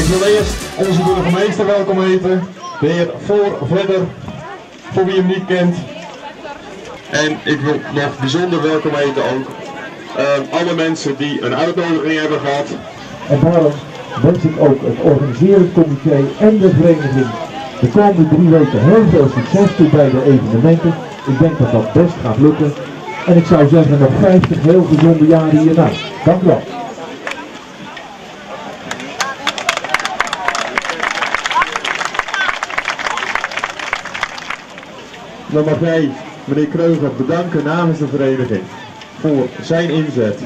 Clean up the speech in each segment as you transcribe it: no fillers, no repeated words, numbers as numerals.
Ik wil eerst onze burgemeester welkom heten, de heer Verder, voor wie hem niet kent. En ik wil nog bijzonder welkom heten ook alle mensen die een uitnodiging hebben gehad. En daarom wens ik ook het organiserend comité en de vereniging de komende 3 weken heel veel succes toe bij de evenementen. Ik denk dat dat best gaat lukken. En ik zou zeggen nog 50 heel gezonde jaren hierna. Dank u wel. Dan mag jij meneer Kreuger bedanken namens de vereniging voor zijn inzet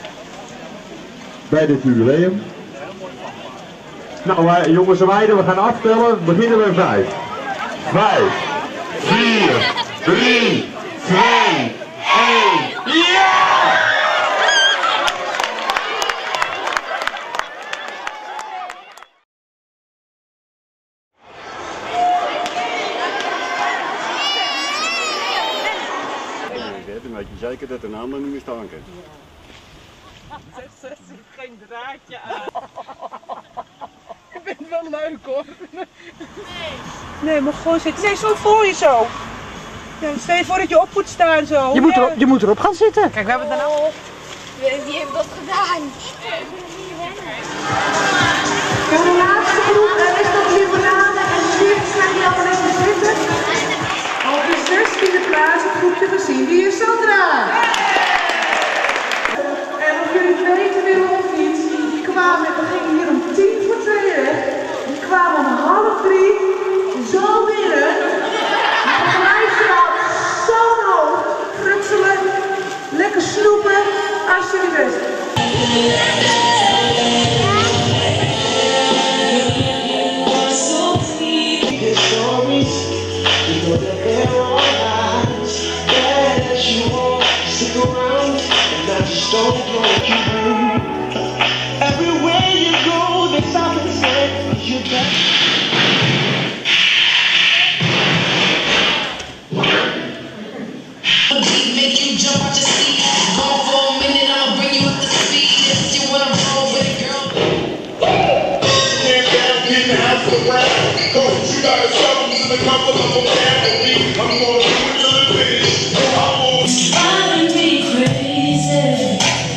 bij dit jubileum. Nou jongens en meiden, we gaan aftellen. We beginnen met 5. 5, 4, 3, 2, 1. Ja! Dan weet je zeker dat een ander niet meer staan kan. Zet geen draadje aan. Ik vind het wel leuk hoor. Nee, maar gewoon zitten. Nee, zo voor je zo. Ja, stel je voor dat je op moet staan zo. Je moet erop gaan zitten. Kijk, we hebben het dan al. Wie heeft dat gedaan? De laatste groep is nog limonade en chips. Zijn die allemaal even zitten? Op de 16e plaats het groepje gezien. Wie is Sandra? En of jullie het weten willen of niet, die kwamen, we gingen hier om 2:10 weg. Die kwamen om 2:30 zo binnen. Gelijk al zo hoog. Frutselen, lekker snoepen, als jullie best. Don't blow you. Everywhere you go, they stop and say you're back. Make you jump out your seat. Go for a minute, I'ma bring you up to speed. If you wanna roll with it, girl. Get down in the house around. Cause you gotta show me the comfort of a family. I'm gonna do it to the finish. I'm gonna be crazy.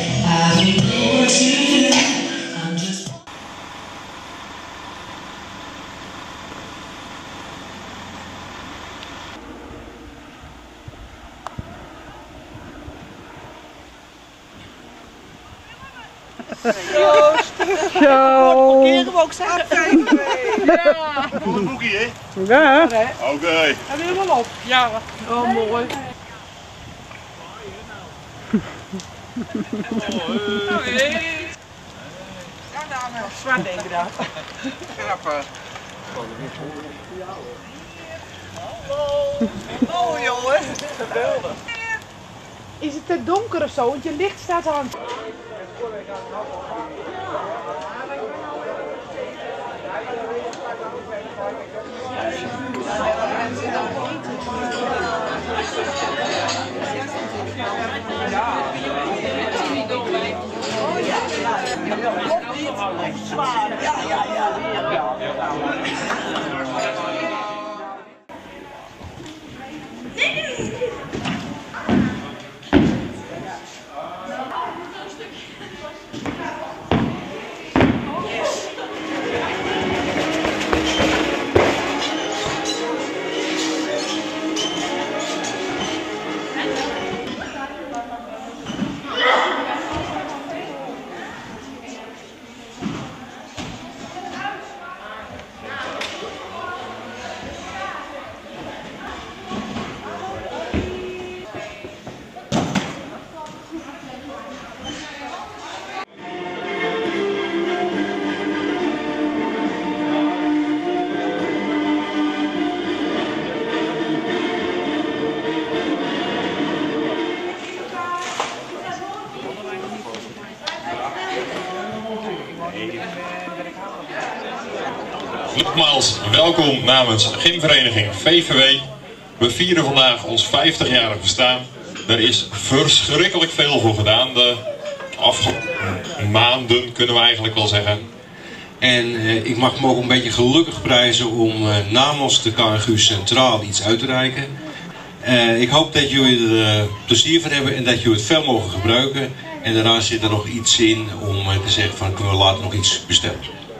Zo. Parkeren we ook zeggen. Ja. Voor een boekje, hè? Ja. Oké. Hebben we helemaal op? Ja. Oh, mooi. Zwaar denk ik daar. Grappig. Hallo. Oh jongen. Geweldig. Is het te donker of zo? Want je licht staat aan. Nogmaals welkom namens gymvereniging VVW. We vieren vandaag ons 50-jarig bestaan. Er is verschrikkelijk veel voor gedaan de afgelopen maanden, kunnen we eigenlijk wel zeggen. En ik mag me ook een beetje gelukkig prijzen om namens de KNGU Centraal iets uit te reiken. Ik hoop dat jullie er plezier van hebben en dat jullie het veel mogen gebruiken. En daarna zit er nog iets in om te zeggen van kunnen we later nog iets bestellen.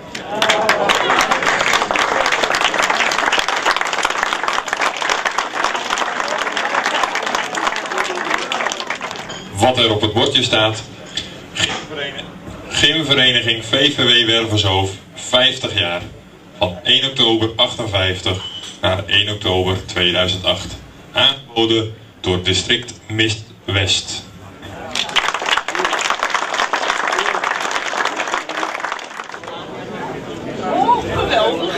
Wat er op het bordje staat. Gymvereniging VVW Wervershoofd 50 jaar. Van 1 oktober 58 naar 1 oktober 2008. Aangeboden door District Mist West. Oh, geweldig.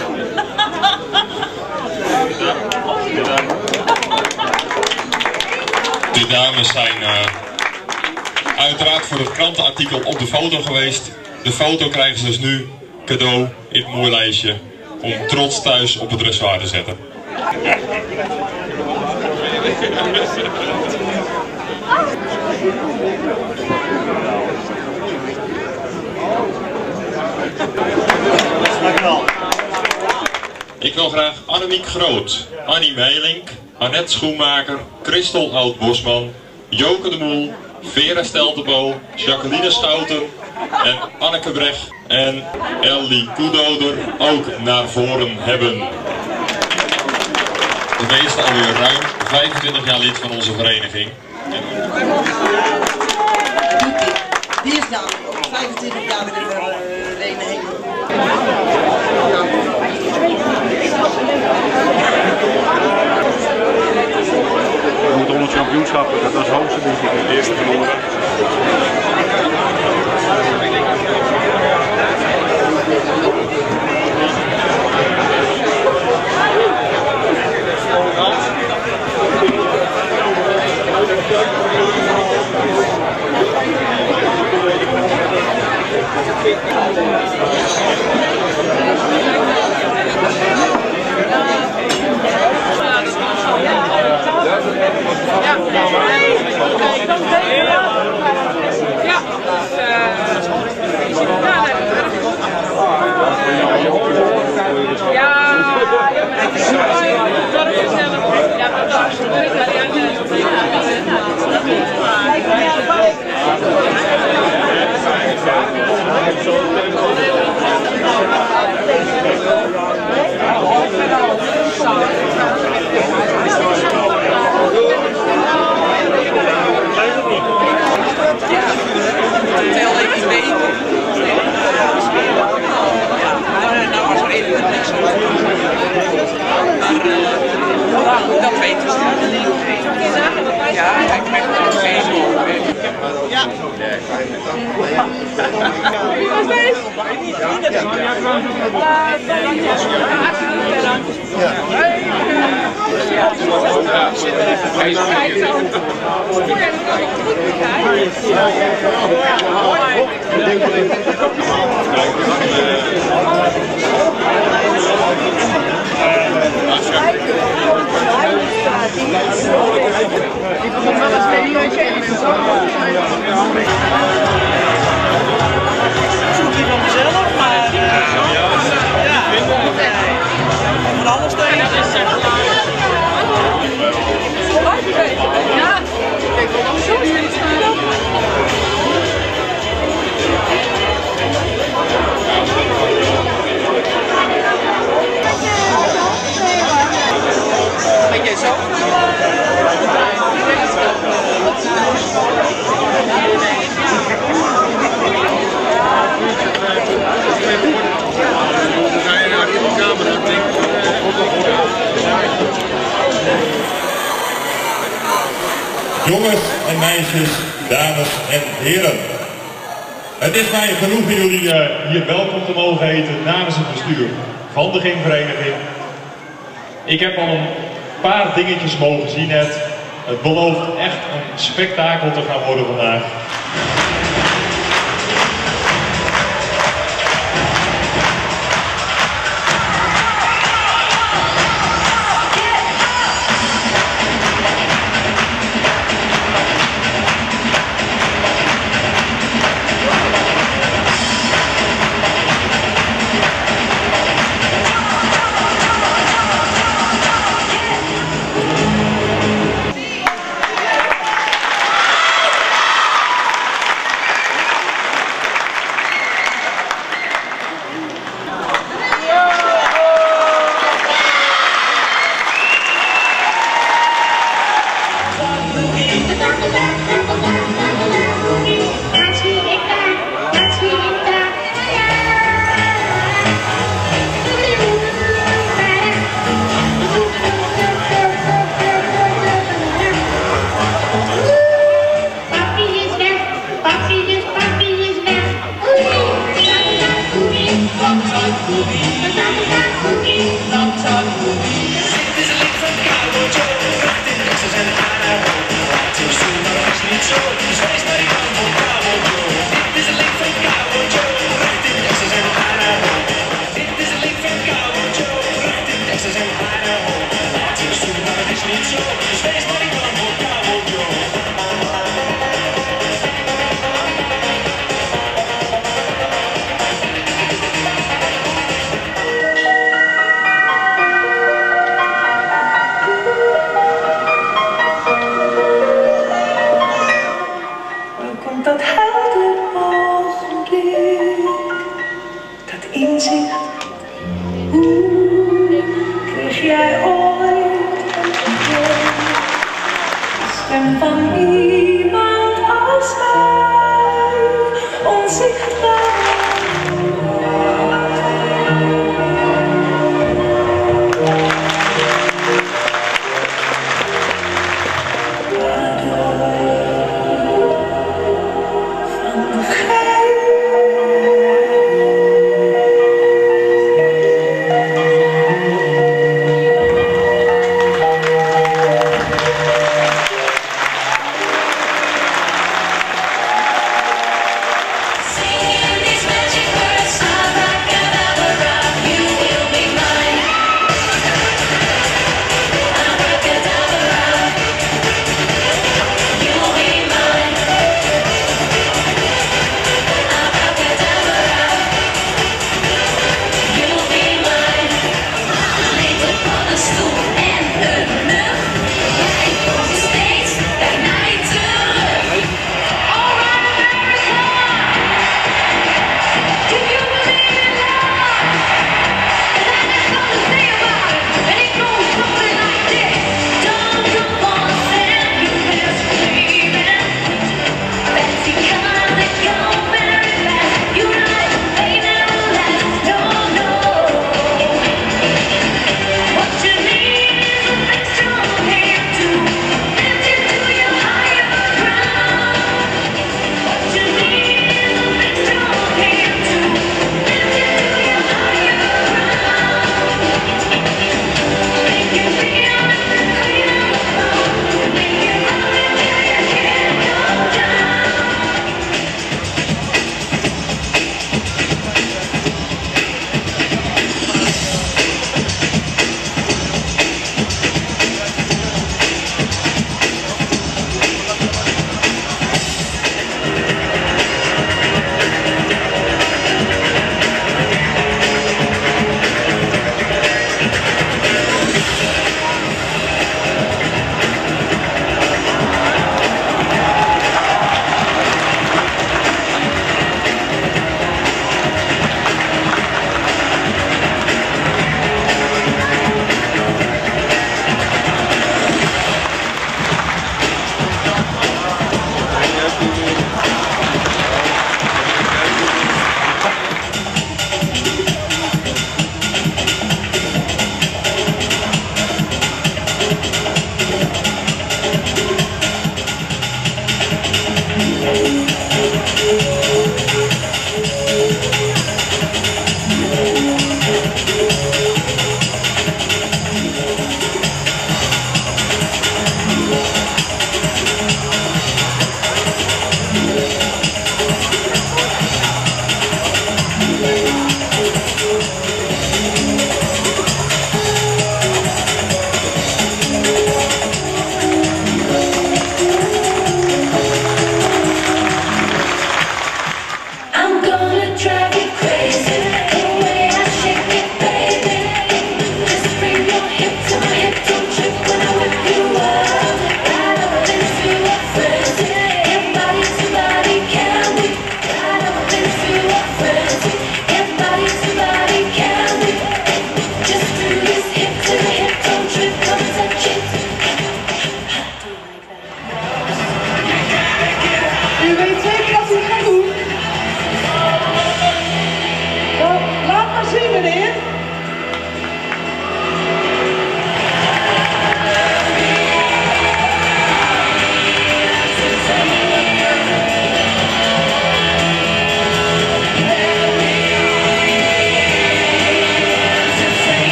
De dames zijn uiteraard voor het krantenartikel op de foto geweest. De foto krijgen ze dus nu cadeau in het mooie lijstje om trots thuis op het dressoir te zetten. Ik wil graag Annemiek Groot, Annie Meilink, Annette Schoenmaker, Christel Oud-Bosman, Joke de Moel, Vera Steltebo, Jacqueline Schouten en Anneke Brecht en Ellie Koedoder ook naar voren hebben. De meeste alweer ruim 25 jaar lid van onze vereniging. Die is dan ook 25 jaar met de vereniging. We moeten 100 kampioenschappen, dat was het hoogste, denk ik, het eerste verloren. Dat weten ze. Ja, hij krijgt er geen voor. Ja. Wie was deze? Jongens en meisjes, dames en heren. Het is mij genoegen jullie hier welkom te mogen heten namens het bestuur van de gymvereniging. Ik heb al een paar dingetjes mogen zien net. Het belooft echt een spektakel te gaan worden vandaag.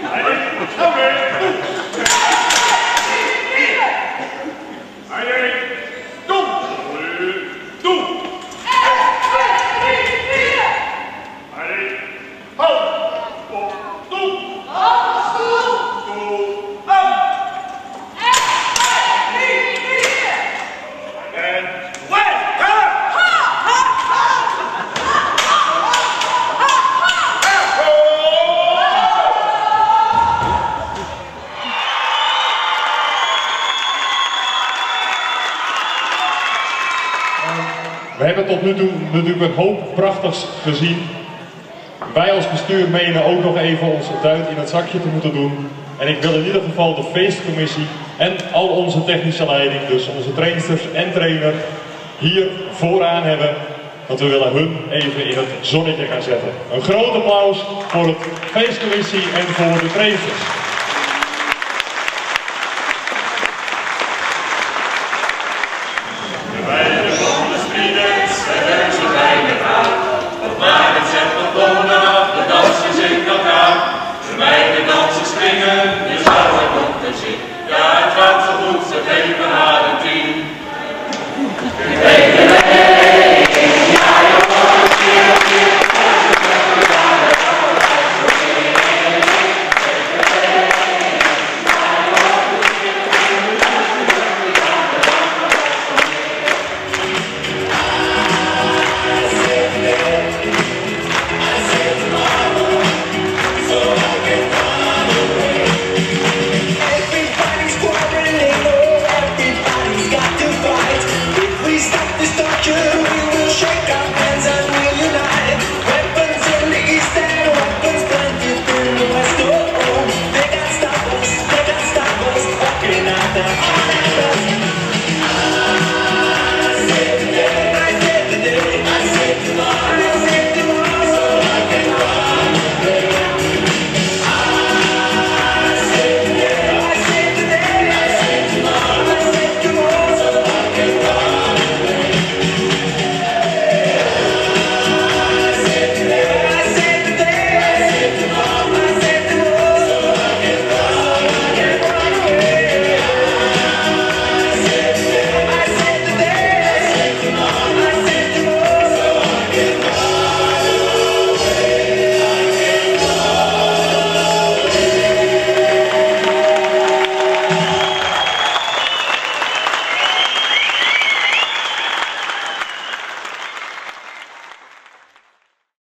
We hebben tot nu toe natuurlijk een hoop prachtigs gezien. Wij als bestuur menen ook nog even onze duit in het zakje te moeten doen. En ik wil in ieder geval de feestcommissie en al onze technische leiding, dus onze trainsters en trainer, hier vooraan hebben. Want we willen hun even in het zonnetje gaan zetten. Een groot applaus voor de feestcommissie en voor de trainsters. Ja, het